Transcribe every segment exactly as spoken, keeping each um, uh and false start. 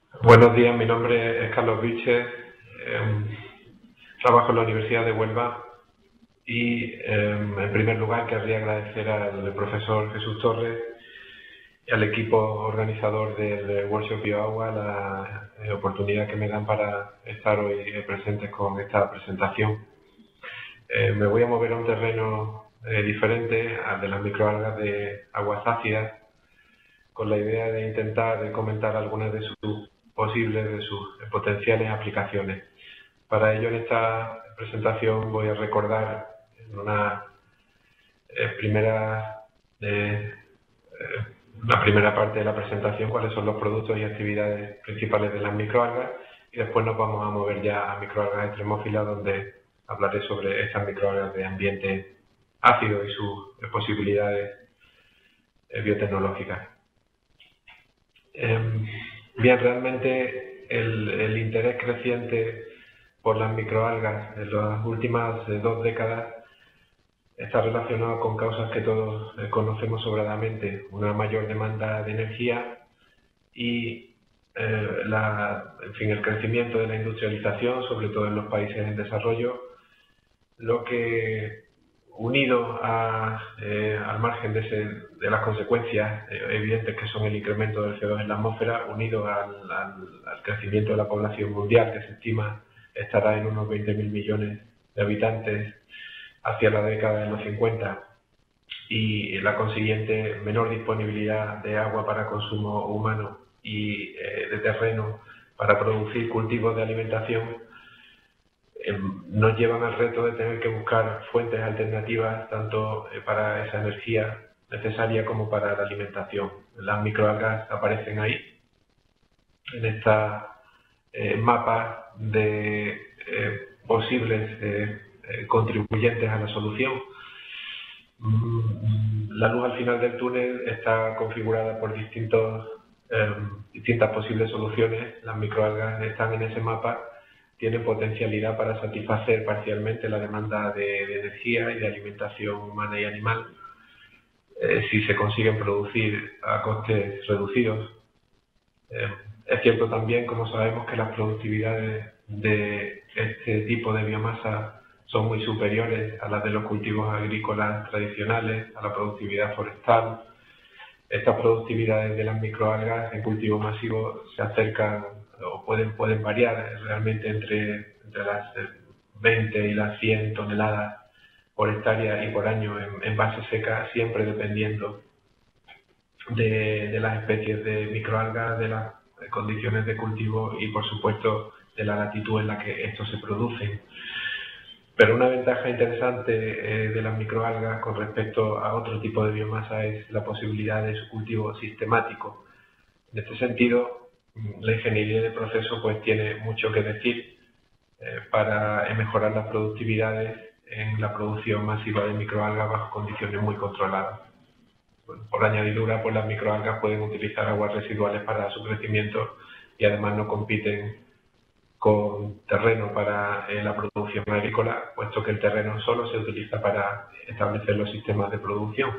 Buenos días, mi nombre es Carlos Viches, eh, trabajo en la Universidad de Huelva y eh, en primer lugar querría agradecer al profesor Jesús Torres y al equipo organizador del workshop Bioauga la eh, oportunidad que me dan para estar hoy presentes con esta presentación. Eh, me voy a mover a un terreno eh, diferente al de las microalgas de aguas ácidas, con la idea de intentar comentar algunas de sus posibles, de sus potenciales aplicaciones. Para ello, en esta presentación voy a recordar en una eh, primera, eh, eh, una primera parte de la presentación cuáles son los productos y actividades principales de las microalgas, y después nos vamos a mover ya a microalgas extremófilas, donde hablaré sobre estas microalgas de ambiente ácido y sus eh, posibilidades eh, biotecnológicas. Eh, bien, realmente el, el interés creciente por las microalgas en las últimas eh, dos décadas está relacionado con causas que todos eh, conocemos sobradamente: una mayor demanda de energía y eh, la, en fin, el crecimiento de la industrialización, sobre todo en los países en desarrollo, lo que, unido a, eh, al margen de, ese, de las consecuencias eh, evidentes que son el incremento del C O dos en la atmósfera, unido al, al, al crecimiento de la población mundial, que se estima estará en unos veinte mil millones de habitantes hacia la década de los cincuenta, y la consiguiente menor disponibilidad de agua para consumo humano y eh, de terreno para producir cultivos de alimentación, Eh, nos llevan al reto de tener que buscar fuentes alternativas tanto eh, para esa energía necesaria como para la alimentación. Las microalgas aparecen ahí, en esta eh, mapa de eh, posibles eh, eh, contribuyentes a la solución. Mm, La luz al final del túnel está configurada por distintos, eh, distintas posibles soluciones. Las microalgas están en ese mapa, tienen potencialidad para satisfacer parcialmente la demanda de, de energía y de alimentación humana y animal, eh, si se consiguen producir a costes reducidos. Eh, es cierto también, como sabemos, que las productividades de este tipo de biomasa son muy superiores a las de los cultivos agrícolas tradicionales, a la productividad forestal. Estas productividades de las microalgas en cultivo masivo se acercan o pueden, pueden variar realmente entre, entre las veinte y las cien toneladas por hectárea y por año en, en base seca, siempre dependiendo de, de las especies de microalgas, de las condiciones de cultivo y, por supuesto, de la latitud en la que estos se producen. Pero una ventaja interesante eh, de las microalgas con respecto a otro tipo de biomasa es la posibilidad de su cultivo sistemático. En este sentido, la ingeniería de proceso pues tiene mucho que decir eh, para mejorar las productividades en la producción masiva de microalgas bajo condiciones muy controladas. Bueno, por añadidura, pues las microalgas pueden utilizar aguas residuales para su crecimiento y además no compiten con terreno para eh, la producción agrícola, puesto que el terreno solo se utiliza para establecer los sistemas de producción.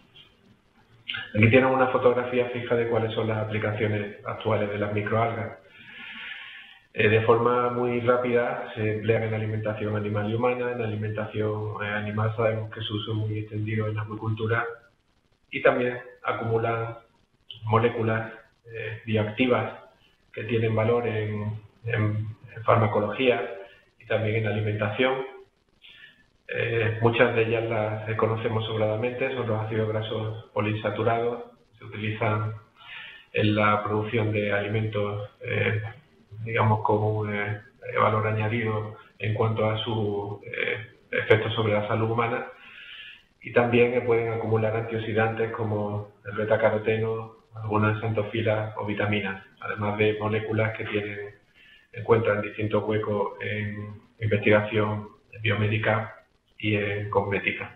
Aquí tienen una fotografía fija de cuáles son las aplicaciones actuales de las microalgas. Eh, de forma muy rápida se emplean en alimentación animal y humana. En alimentación eh, animal sabemos que su uso es muy extendido en la acuicultura, y también acumulan moléculas eh, bioactivas que tienen valor en, en, en farmacología y también en alimentación. Eh, muchas de ellas las conocemos sobradamente, son los ácidos grasos poliinsaturados, se utilizan en la producción de alimentos, eh, digamos, con un eh, valor añadido en cuanto a su eh, efecto sobre la salud humana, y también pueden acumular antioxidantes como el betacaroteno, algunas xantofilas o vitaminas, además de moléculas que tienen, encuentran distintos huecos en investigación biomédica y en cosmética.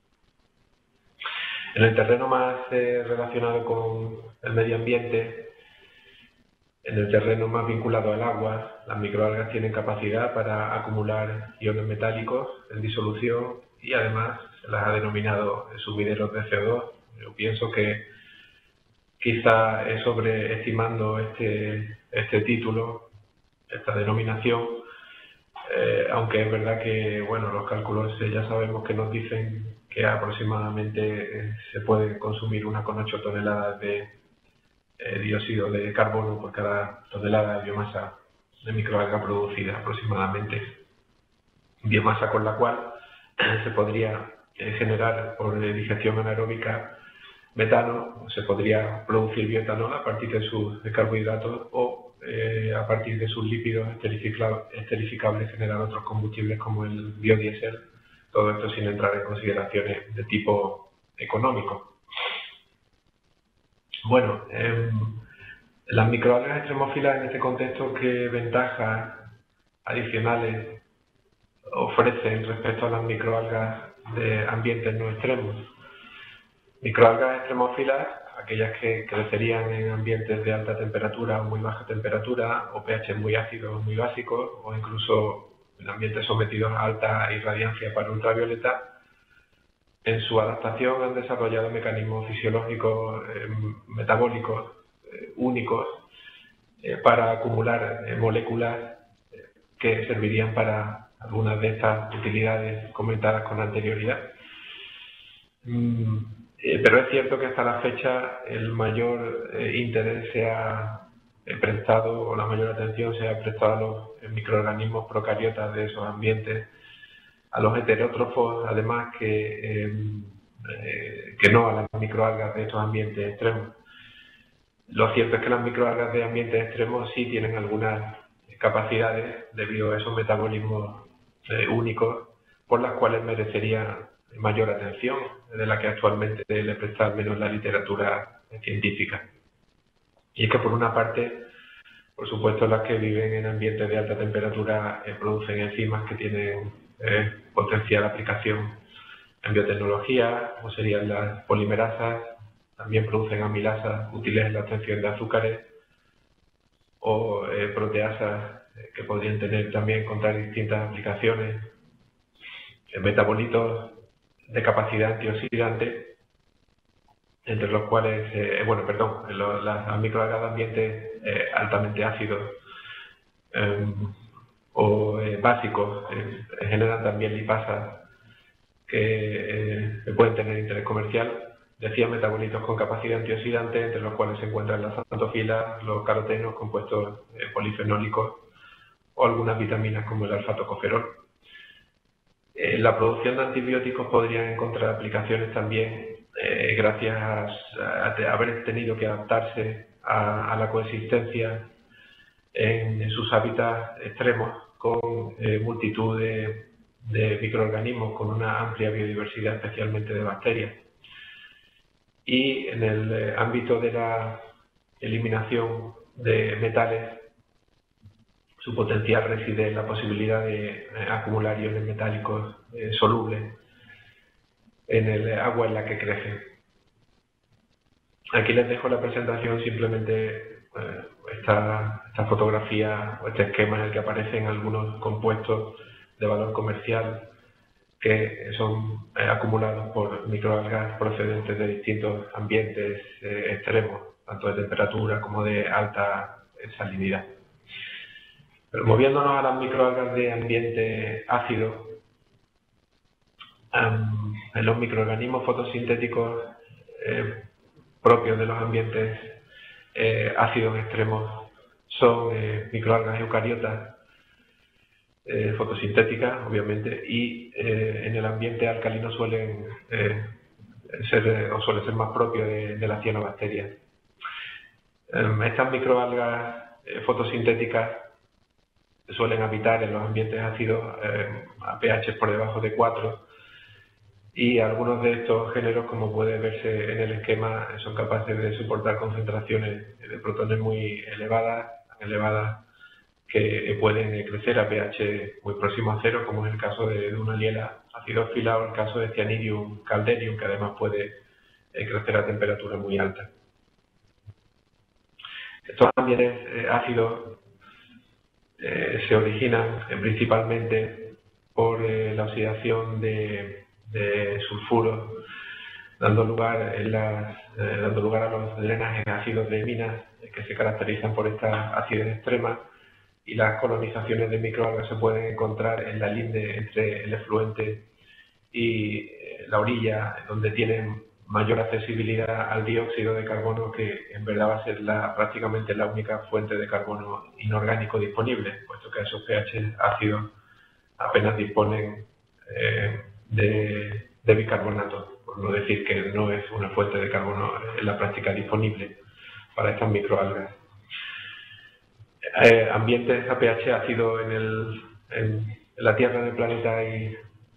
En el terreno más eh, relacionado con el medio ambiente, en el terreno más vinculado al agua, las microalgas tienen capacidad para acumular iones metálicos en disolución y además se las ha denominado sumideros de C O dos. Yo pienso que quizá eh, sobreestimando este, este título, esta denominación, eh, aunque es verdad que bueno, los cálculos eh, ya sabemos que nos dicen que aproximadamente eh, se puede consumir una coma ocho toneladas de eh, dióxido de carbono por cada tonelada de biomasa de microalga producida aproximadamente. Biomasa con la cual eh, se podría eh, generar por eh, digestión anaeróbica metano, se podría producir bioetanol a partir de sus de carbohidratos o eh, a partir de sus lípidos esterificables generar otros combustibles como el biodiesel, todo esto sin entrar en consideraciones de tipo económico. Bueno, eh, las microalgas extremófilas en este contexto, ¿qué ventajas adicionales ofrecen respecto a las microalgas de ambientes no extremos? Microalgas extremófilas, aquellas que crecerían en ambientes de alta temperatura o muy baja temperatura, o pH muy ácidos, muy básicos, o incluso en ambientes sometidos a alta irradiancia para ultravioleta, en su adaptación han desarrollado mecanismos fisiológicos eh, metabólicos eh, únicos eh, para acumular eh, moléculas eh, que servirían para algunas de estas utilidades comentadas con anterioridad. Mm, eh, pero es cierto que hasta la fecha el mayor eh, interés se ha eh, prestado, o la mayor atención se ha prestado a los eh, microorganismos procariotas de esos ambientes, a los heterótrofos, además, que, eh, eh, que no a las microalgas de estos ambientes extremos. Lo cierto es que las microalgas de ambientes extremos sí tienen algunas capacidades debido a esos metabolismos eh, únicos por las cuales merecería mayor atención, de la que actualmente le presta menos la literatura científica. Y es que por una parte, por supuesto, las que viven en ambientes de alta temperatura eh, producen enzimas que tienen eh, potencial aplicación en biotecnología, como serían las polimerasas, también producen amilasas útiles en la obtención de azúcares, o eh, proteasas eh, que podrían tener también contra distintas aplicaciones, eh, metabolitos de capacidad antioxidante, entre los cuales, eh, bueno, perdón, los, las microalgas de ambientes eh, altamente ácidos eh, o eh, básicos eh, generan también lipasas que eh, pueden tener interés comercial. Decía metabolitos con capacidad antioxidante, entre los cuales se encuentran las xantofilas, los carotenos, compuestos eh, polifenólicos o algunas vitaminas como el alfa-tocoferol. Eh, la producción de antibióticos podría encontrar aplicaciones también eh, gracias a, a, a haber tenido que adaptarse a, a la coexistencia en, en sus hábitats extremos con eh, multitud de, de microorganismos con una amplia biodiversidad, especialmente de bacterias. Y en el eh, ámbito de la eliminación de metales, su potencial reside en la posibilidad de eh, acumular iones metálicos eh, solubles en el agua en la que crecen. Aquí les dejo la presentación, simplemente eh, esta, esta fotografía o este esquema en el que aparecen algunos compuestos de valor comercial que son eh, acumulados por microalgas procedentes de distintos ambientes eh, extremos, tanto de temperatura como de alta eh, salinidad. Pero moviéndonos a las microalgas de ambiente ácido, um, en los microorganismos fotosintéticos eh, propios de los ambientes eh, ácidos extremos son eh, microalgas eucariotas, Eh, fotosintéticas, obviamente, y eh, en el ambiente alcalino suelen eh, ser eh, o suele ser más propio de, de las cianobacterias. Eh, estas microalgas eh, fotosintéticas suelen habitar en los ambientes ácidos eh, a pH por debajo de cuatro, y algunos de estos géneros, como puede verse en el esquema, son capaces de soportar concentraciones de protones muy elevadas, tan elevadas que pueden crecer a pH muy próximo a cero, como es el caso de, de una liela acidófila o el caso de Cyanidrium calderium, que además puede crecer a temperatura muy alta. Estos ambientes eh, ácidos eh, se originan eh, principalmente por eh, la oxidación de, de sulfuros dando lugar, en las, eh, dando lugar a los drenajes ácidos de minas eh, que se caracterizan por esta acidez extrema, y las colonizaciones de microalgas se pueden encontrar en la linde entre el efluente y eh, la orilla, donde tienen mayor accesibilidad al dióxido de carbono, que en verdad va a ser la, prácticamente la única fuente de carbono inorgánico disponible, puesto que esos pH ácidos apenas disponen eh, de, de bicarbonato, por no decir que no es una fuente de carbono en la práctica disponible para estas microalgas. Eh, ambientes a pH ácido en, el, en la Tierra del planeta hay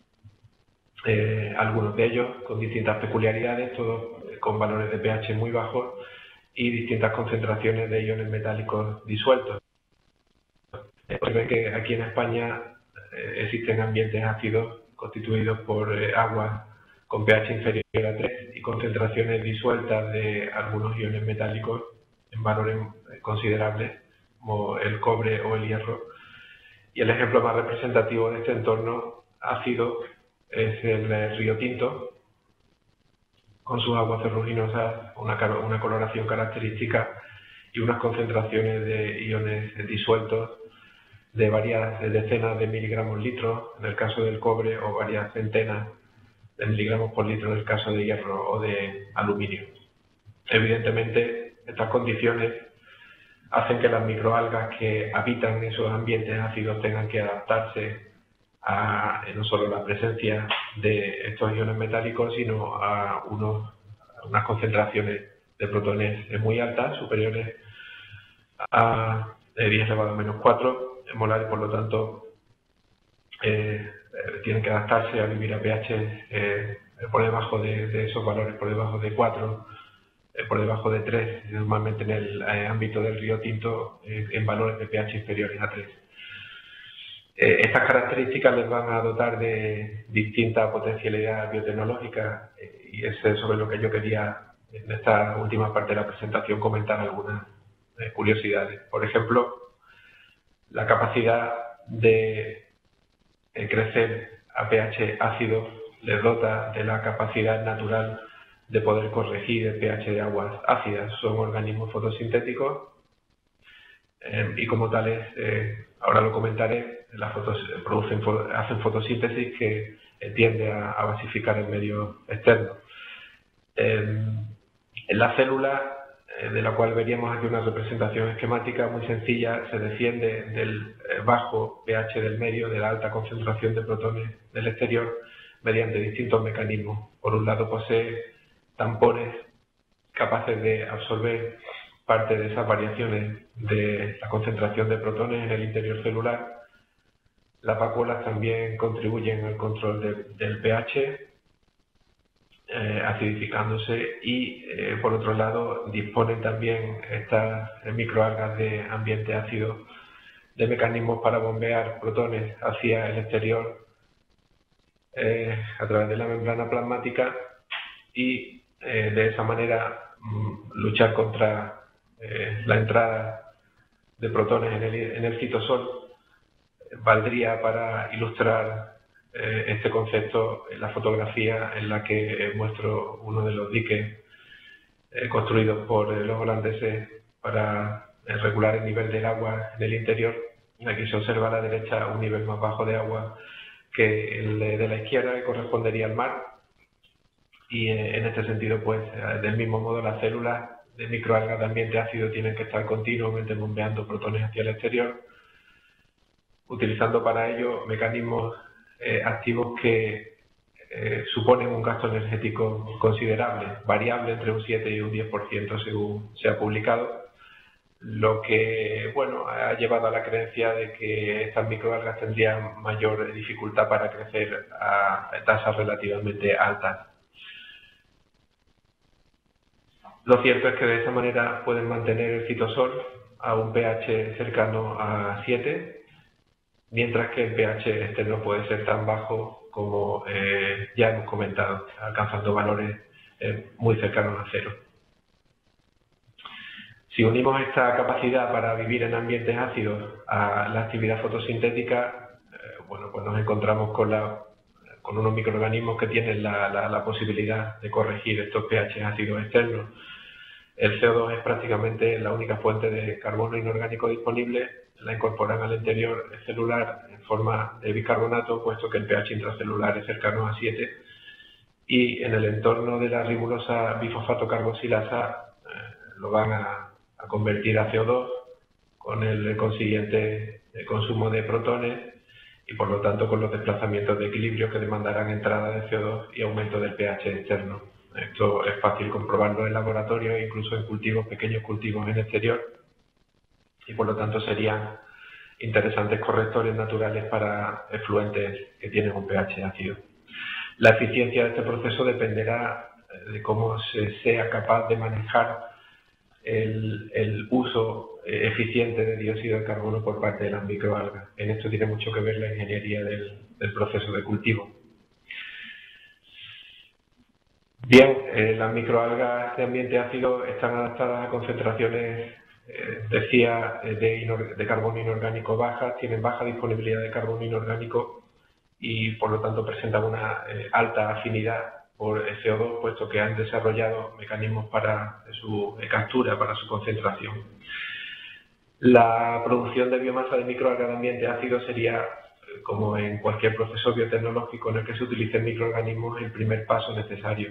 eh, algunos de ellos con distintas peculiaridades, todos con valores de pH muy bajos y distintas concentraciones de iones metálicos disueltos. Observen que aquí en España eh, existen ambientes ácidos constituidos por eh, agua con pH inferior a tres y concentraciones disueltas de algunos iones metálicos en valores considerables, como el cobre o el hierro. Y el ejemplo más representativo de este entorno ácido es el río Tinto, con sus aguas ferruginosas, una, una coloración característica y unas concentraciones de iones disueltos de varias decenas de miligramos litros en el caso del cobre, o varias centenas de miligramos por litro en el caso de hierro o de aluminio. Evidentemente, estas condiciones hacen que las microalgas que habitan esos ambientes ácidos tengan que adaptarse a no solo la presencia de estos iones metálicos, sino a, unos, a unas concentraciones de protones muy altas, superiores a diez elevado a menos cuatro molares. Por lo tanto, eh, tienen que adaptarse a vivir a pH eh, por debajo de, de esos valores, por debajo de cuatro, eh, por debajo de tres, normalmente en el eh, ámbito del río Tinto, eh, en valores de pH inferiores a tres. Eh, estas características les van a dotar de distinta potencialidad biotecnológica, eh, y es sobre lo que yo quería, en esta última parte de la presentación, comentar algunas eh, curiosidades. Por ejemplo, la capacidad de eh, crecer a pH ácido les dota de la capacidad natural de poder corregir el pH de aguas ácidas. Son organismos fotosintéticos eh, y como tales, eh, ahora lo comentaré, las fotos, producen, hacen fotosíntesis que eh, tiende a, a basificar el medio externo. Eh, en la célula, eh, de la cual veríamos aquí una representación esquemática muy sencilla, se defiende del eh, bajo pH del medio, de la alta concentración de protones del exterior, mediante distintos mecanismos. Por un lado, posee tampones capaces de absorber parte de esas variaciones de la concentración de protones en el interior celular. Las vacuolas también contribuyen al control de, del pH, eh, acidificándose, y eh, por otro lado disponen también estas microalgas de ambiente ácido de mecanismos para bombear protones hacia el exterior eh, a través de la membrana plasmática, y eh, de esa manera mm, luchar contra eh, la entrada de protones en el, en el citosol. Valdría para ilustrar eh, este concepto en la fotografía en la que eh, muestro uno de los diques eh, construidos por eh, los holandeses para eh, regular el nivel del agua en el interior. Aquí se observa a la derecha un nivel más bajo de agua que el de la izquierda, que correspondería al mar, y eh, en este sentido, pues eh, del mismo modo, las células de microalgas de ambiente ácido tienen que estar continuamente bombeando protones hacia el exterior, utilizando para ello mecanismos eh, activos que eh, suponen un gasto energético considerable, variable entre un siete y un diez por ciento según se ha publicado, lo que bueno, ha llevado a la creencia de que estas microalgas tendrían mayor dificultad para crecer a tasas relativamente altas. Lo cierto es que de esa manera pueden mantener el citosol a un pH cercano a siete, mientras que el pH externo puede ser tan bajo como eh, ya hemos comentado, alcanzando valores eh, muy cercanos a cero. Si unimos esta capacidad para vivir en ambientes ácidos a la actividad fotosintética, eh, bueno, pues nos encontramos con la con unos microorganismos que tienen la, la, la posibilidad de corregir estos pH ácidos externos. El C O dos es prácticamente la única fuente de carbono inorgánico disponible, la incorporan al interior celular en forma de bicarbonato, puesto que el pH intracelular es cercano a siete, y en el entorno de la ribulosa bifosfato carboxilasa eh, lo van a, a convertir a C O dos con el consiguiente consumo de protones y por lo tanto con los desplazamientos de equilibrio que demandarán entrada de C O dos y aumento del pH externo. Esto es fácil comprobarlo en laboratorio, incluso en cultivos, pequeños cultivos en exterior, y por lo tanto serían interesantes correctores naturales para efluentes que tienen un pH ácido. La eficiencia de este proceso dependerá de cómo se sea capaz de manejar el, el uso eficiente de dióxido de carbono por parte de las microalgas. En esto tiene mucho que ver la ingeniería del, del proceso de cultivo. Bien, eh, las microalgas de ambiente ácido están adaptadas a concentraciones, eh, decía, de, de carbono inorgánico bajas, tienen baja disponibilidad de carbono inorgánico y por lo tanto presentan una eh, alta afinidad por C O dos, puesto que han desarrollado mecanismos para su eh, captura, para su concentración. La producción de biomasa de microalgas de ambiente ácido sería, eh, como en cualquier proceso biotecnológico en el que se utilicen microorganismos, el primer paso necesario.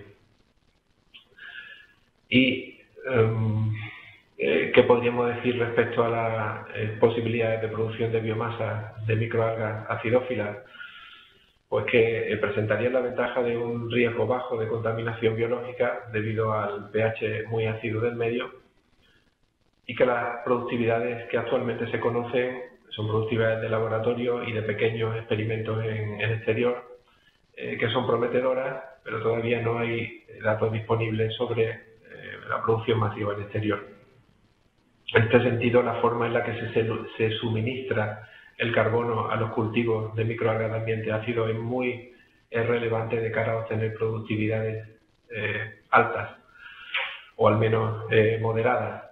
¿Y um, eh, qué podríamos decir respecto a las eh, posibilidades de producción de biomasa de microalgas acidófilas? Pues que eh, presentarían la ventaja de un riesgo bajo de contaminación biológica debido al pH muy ácido del medio, y que las productividades que actualmente se conocen son productividades de laboratorio y de pequeños experimentos en el exterior, eh, que son prometedoras, pero todavía no hay datos disponibles sobre la producción masiva en el exterior. En este sentido, la forma en la que se, se suministra el carbono a los cultivos de microalgas de ambiente ácido es muy es relevante de cara a obtener productividades eh, altas, o al menos eh, moderadas.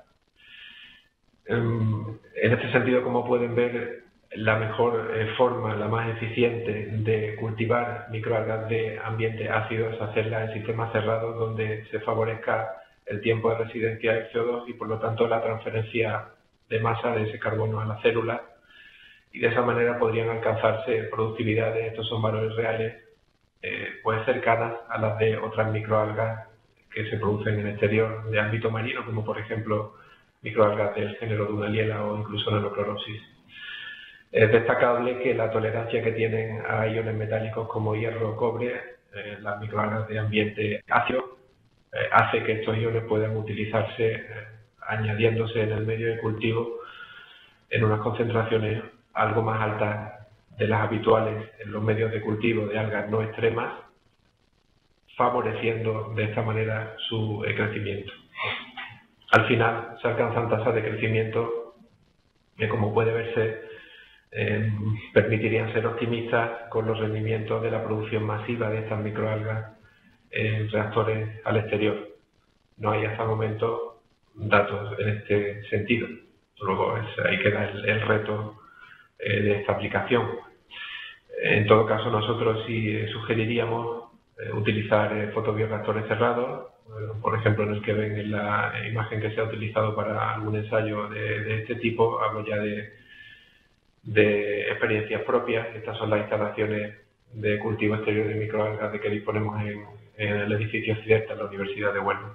En este sentido, como pueden ver, la mejor eh, forma, la más eficiente de cultivar microalgas de ambiente ácido es hacerla en sistemas cerrados donde se favorezca el tiempo de residencia del C O dos y por lo tanto la transferencia de masa de ese carbono a la célula, y de esa manera podrían alcanzarse productividades, estos son valores reales, eh, pues cercanas a las de otras microalgas que se producen en el exterior de ámbito marino, como por ejemplo microalgas del género Dunaliella o incluso nanocloropsis. Es destacable que la tolerancia que tienen a iones metálicos como hierro o cobre, eh, las microalgas de ambiente ácido, Eh, hace que estos iones puedan utilizarse eh, añadiéndose en el medio de cultivo en unas concentraciones algo más altas de las habituales en los medios de cultivo de algas no extremas, favoreciendo de esta manera su eh, crecimiento. Al final se alcanzan tasas de crecimiento que, como puede verse, eh, permitirían ser optimistas con los rendimientos de la producción masiva de estas microalgas en reactores al exterior. No hay hasta el momento datos en este sentido. Luego es, ahí queda el, el reto eh, de esta aplicación. En todo caso, nosotros sí eh, sugeriríamos eh, utilizar eh, fotobioreactores cerrados, eh, por ejemplo, en el que ven en la imagen que se ha utilizado para algún ensayo de, de este tipo. Hablo ya de, de experiencias propias. Estas son las instalaciones de cultivo exterior de microalgas de que disponemos en, en el edificio occidental de la Universidad de Huelva.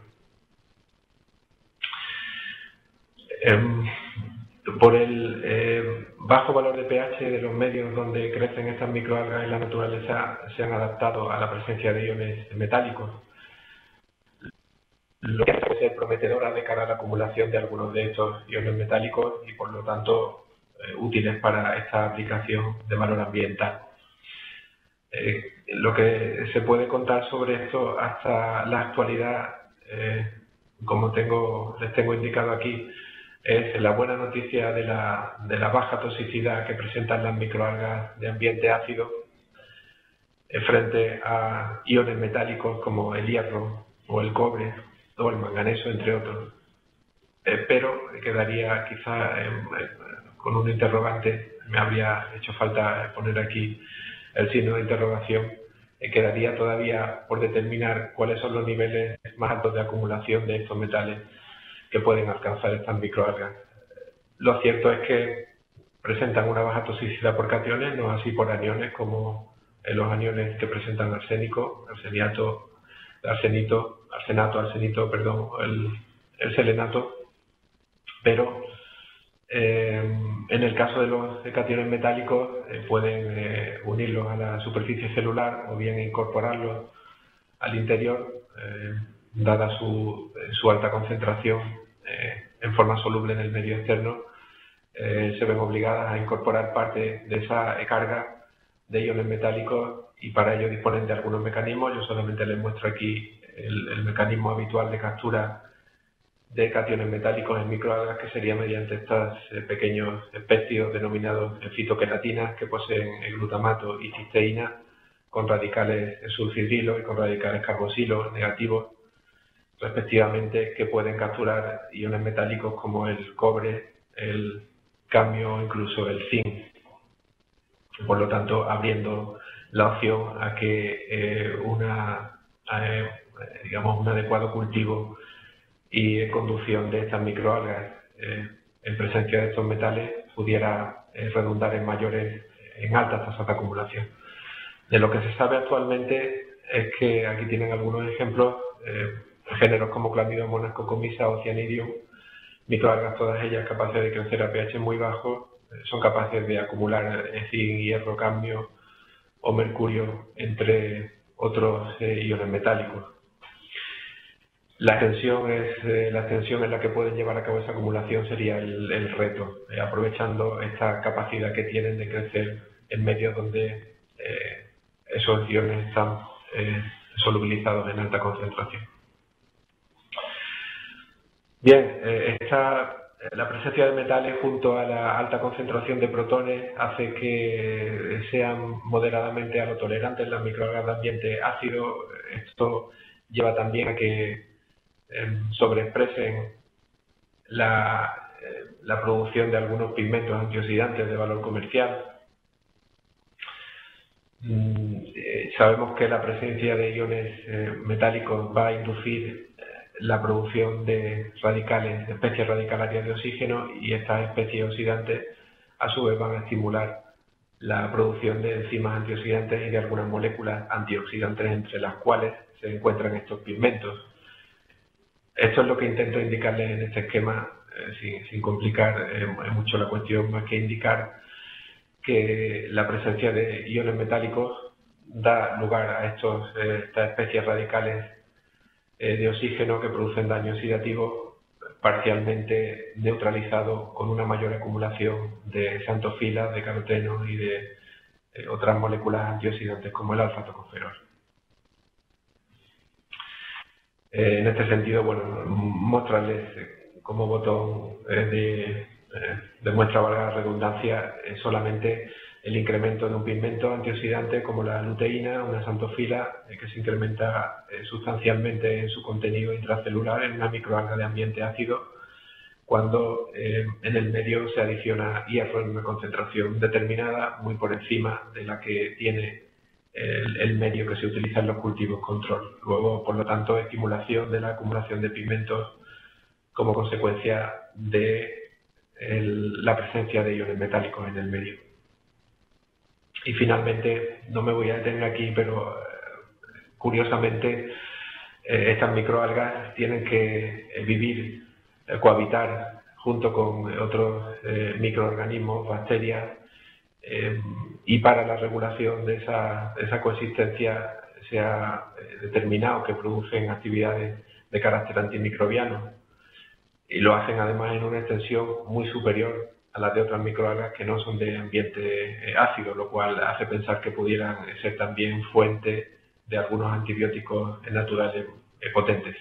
Eh, por el eh, bajo valor de pH de los medios donde crecen estas microalgas en la naturaleza, se han adaptado a la presencia de iones metálicos, lo que hace ser prometedora de cara a la acumulación de algunos de estos iones metálicos y por lo tanto eh, útiles para esta aplicación de valor ambiental. Eh, lo que se puede contar sobre esto hasta la actualidad, eh, como tengo, les tengo indicado aquí, es la buena noticia de la, de la baja toxicidad que presentan las microalgas de ambiente ácido eh, frente a iones metálicos como el hierro o el cobre o el manganeso, entre otros. Eh, pero quedaría quizá eh, eh, con un interrogante, me habría hecho falta poner aquí el signo de interrogación Eh, quedaría todavía por determinar cuáles son los niveles más altos de acumulación de estos metales que pueden alcanzar estas microalgas. Lo cierto es que presentan una baja toxicidad por cationes, no así por aniones, como los aniones que presentan arsénico, arseniato, arsenito, arsenato, arsenito, perdón, el, el selenato, pero eh, en el caso de los cationes metálicos eh, pueden eh, unirlos a la superficie celular o bien incorporarlos al interior, eh, dada su, su alta concentración eh, en forma soluble en el medio externo. Eh, se ven obligadas a incorporar parte de esa carga de iones metálicos y para ello disponen de algunos mecanismos. Yo solamente les muestro aquí el, el mecanismo habitual de captura de cationes metálicos en microalgas, que sería mediante estos eh, pequeños especios denominados fitoqueratinas que poseen el glutamato y cisteína con radicales sulfidrilo y con radicales carboxilo negativos, respectivamente, que pueden capturar iones metálicos como el cobre, el cadmio o incluso el zinc. Por lo tanto, abriendo la opción a que eh, una, eh, digamos, un adecuado cultivo y conducción de estas microalgas eh, en presencia de estos metales pudiera eh, redundar en mayores, en altas tasas de acumulación. De lo que se sabe actualmente es que aquí tienen algunos ejemplos, eh, géneros como Clamidomonas cocomisa o Cyanidum, microalgas todas ellas capaces de crecer a pH muy bajos, eh, son capaces de acumular eh, zinc, hierro, cadmio o mercurio, entre otros eh, iones metálicos. La extensión, es, eh, la extensión en la que pueden llevar a cabo esa acumulación sería el, el reto, eh, aprovechando esta capacidad que tienen de crecer en medios donde eh, esos iones están eh, solubilizados en alta concentración. Bien, eh, esta, la presencia de metales junto a la alta concentración de protones hace que sean moderadamente halotolerantes las microalgas de ambiente ácido. Esto lleva también a que eh, sobreexpresen la, eh, la producción de algunos pigmentos antioxidantes de valor comercial. Mm, eh, sabemos que la presencia de iones eh, metálicos va a inducir eh, la producción de radicales, de especies radicalarias de oxígeno, y estas especies oxidantes a su vez van a estimular la producción de enzimas antioxidantes y de algunas moléculas antioxidantes, entre las cuales se encuentran estos pigmentos. Esto es lo que intento indicarles en este esquema, eh, sin, sin complicar eh, mucho la cuestión, más que indicar que la presencia de iones metálicos da lugar a estos, eh, estas especies radicales eh, de oxígeno que producen daño oxidativo, parcialmente neutralizado con una mayor acumulación de xantofilas, de carotenos y de eh, otras moléculas antioxidantes como el alfa-tocoferol. Eh, en este sentido, bueno, mostrarles como botón eh, de, eh, de muestra, valga la redundancia, eh, solamente el incremento de un pigmento antioxidante como la luteína, una xantofila, eh, que se incrementa eh, sustancialmente en su contenido intracelular en una microalga de ambiente ácido, cuando eh, en el medio se adiciona hierro en una concentración determinada, muy por encima de la que tiene el, el medio que se utiliza en los cultivos control. Luego, por lo tanto, estimulación de la acumulación de pigmentos como consecuencia de el, la presencia de iones metálicos en el medio. Y finalmente, no me voy a detener aquí, pero eh, curiosamente eh, estas microalgas tienen que eh, vivir, eh, cohabitar junto con otros eh, microorganismos, bacterias, eh, y para la regulación de esa, de esa coexistencia se ha eh, determinado que producen actividades de carácter antimicrobiano, y lo hacen además en una extensión muy superior a las de otras microalgas que no son de ambiente eh, ácido, lo cual hace pensar que pudieran ser también fuente de algunos antibióticos naturales eh, potentes.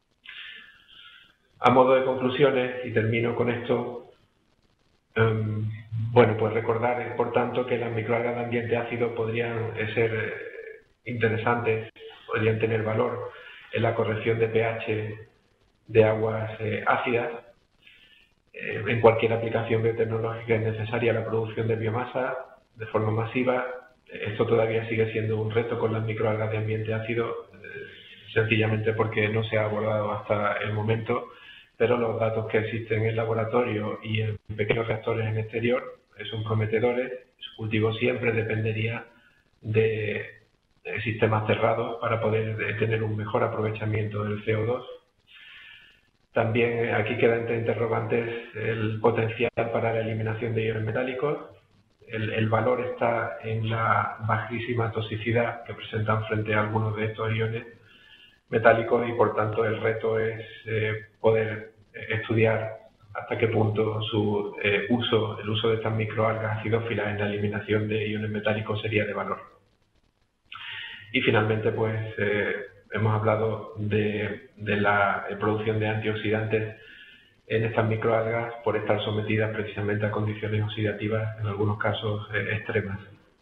A modo de conclusiones, y termino con esto, um, bueno, pues recordar, por tanto, que las microalgas de ambiente ácido podrían eh, ser eh, interesantes, podrían tener valor en la corrección de pH de aguas eh, ácidas. Eh, en cualquier aplicación biotecnológica es necesaria la producción de biomasa de forma masiva, esto todavía sigue siendo un reto con las microalgas de ambiente ácido, eh, sencillamente porque no se ha abordado hasta el momento, pero los datos que existen en laboratorio y en pequeños reactores en exterior son prometedores. Su cultivo siempre dependería de, de sistemas cerrados para poder tener un mejor aprovechamiento del C O dos. También aquí queda entre interrogantes el potencial para la eliminación de iones metálicos. El, el valor está en la bajísima toxicidad que presentan frente a algunos de estos iones metálicos y por tanto el reto es eh, poder estudiar hasta qué punto su eh, uso, el uso de estas microalgas acidófilas en la eliminación de iones metálicos sería de valor. Y finalmente, pues eh, hemos hablado de, de la producción de antioxidantes en estas microalgas por estar sometidas precisamente a condiciones oxidativas, en algunos casos eh, extremas.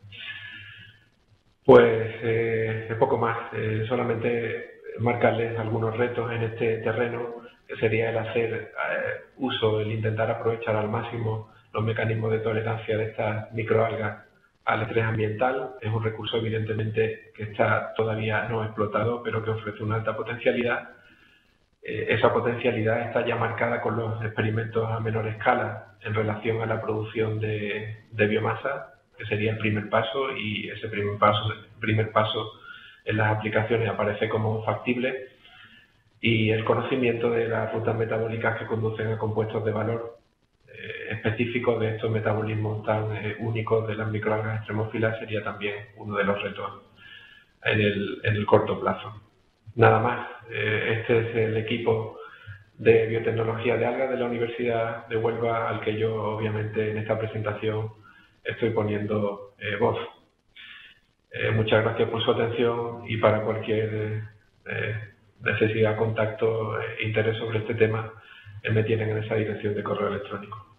Pues eh, es poco más, eh, solamente marcarles algunos retos en este terreno, que sería el hacer eh, uso, el intentar aprovechar al máximo los mecanismos de tolerancia de estas microalgas al estrés ambiental. Es un recurso evidentemente que está todavía no explotado, pero que ofrece una alta potencialidad. Eh, esa potencialidad está ya marcada con los experimentos a menor escala en relación a la producción de, de biomasa, que sería el primer paso, y ese primer paso, primer paso en las aplicaciones aparece como factible, y el conocimiento de las rutas metabólicas que conducen a compuestos de valor eh, específicos de estos metabolismos tan eh, únicos de las microalgas extremófilas sería también uno de los retos en el, en el corto plazo. Nada más, eh, este es el equipo de biotecnología de algas de la Universidad de Huelva al que yo obviamente en esta presentación estoy poniendo eh, voz. Eh, muchas gracias por su atención y para cualquier eh, necesidad, contacto e interés sobre este tema, eh, me tienen en esa dirección de correo electrónico.